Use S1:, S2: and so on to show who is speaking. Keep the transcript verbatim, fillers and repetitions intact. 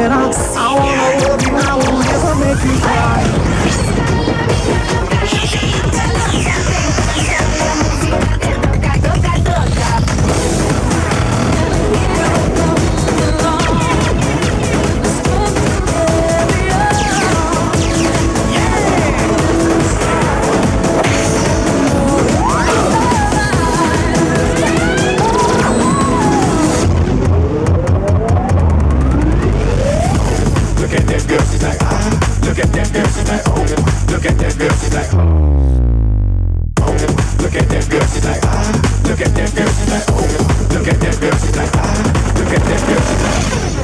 S1: better. I wanna love you, I won't ever make you cry.
S2: Look at that girl, she's like, ah. Look at that girl, she's like, oh. Look at that girl, she's like, oh. Look at that girl, she's like, ah. Look at that girl, she's like, oh. Look at that girl, she's like, ah. Look at that girl, she's like.